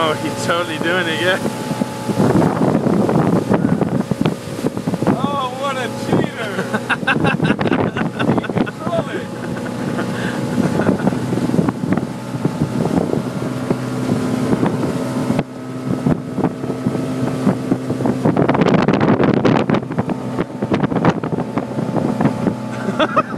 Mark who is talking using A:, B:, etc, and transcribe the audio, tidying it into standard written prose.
A: Oh, he's totally doing it, yeah.
B: Oh, what a cheater! He can control it.
A: Ha ha!